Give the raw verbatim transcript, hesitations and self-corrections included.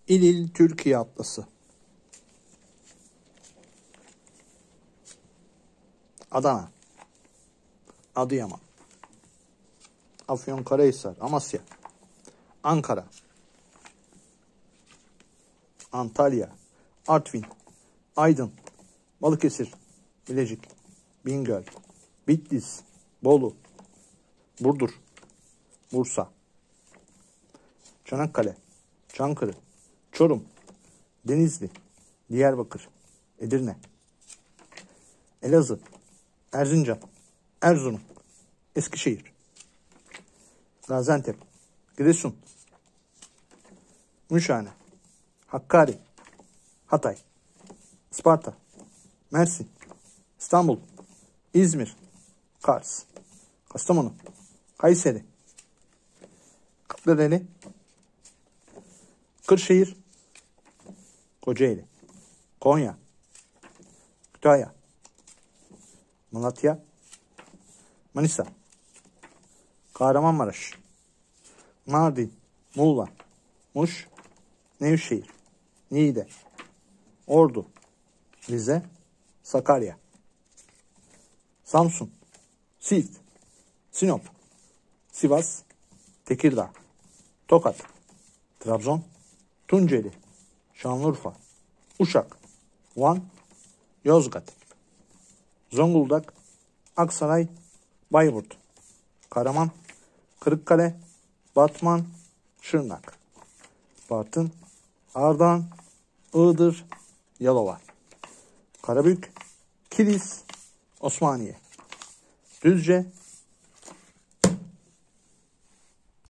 İl il Türkiye Atlası. Adana, Adıyaman, Afyonkarahisar, Amasya, Ankara, Antalya, Artvin, Aydın, Balıkesir, Bilecik, Bingöl, Bitlis, Bolu, Burdur, Bursa, Çanakkale, Çankırı, Çorum, Denizli, Diyarbakır, Edirne, Elazığ, Erzincan, Erzurum, Eskişehir, Gaziantep, Giresun, Müşhane, Hakkari, Hatay, Isparta, Mersin, İstanbul, İzmir, Kars, Kastamonu, Kayseri, Kırklareli, Kırşehir, Kocaeli, Konya, Kütahya, Malatya, Manisa, Kahramanmaraş, Mardin, Muğla, Muş, Nevşehir, Niğde, Ordu, Rize, Sakarya, Samsun, Siirt, Sinop, Sivas, Tekirdağ, Tokat, Trabzon, Tunceli, Şanlıurfa, Uşak, Van, Yozgat, Zonguldak, Aksaray, Bayburt, Karaman, Kırıkkale, Batman, Şırnak, Bartın, Ardahan, Iğdır, Yalova, Karabük, Kilis, Osmaniye, Düzce,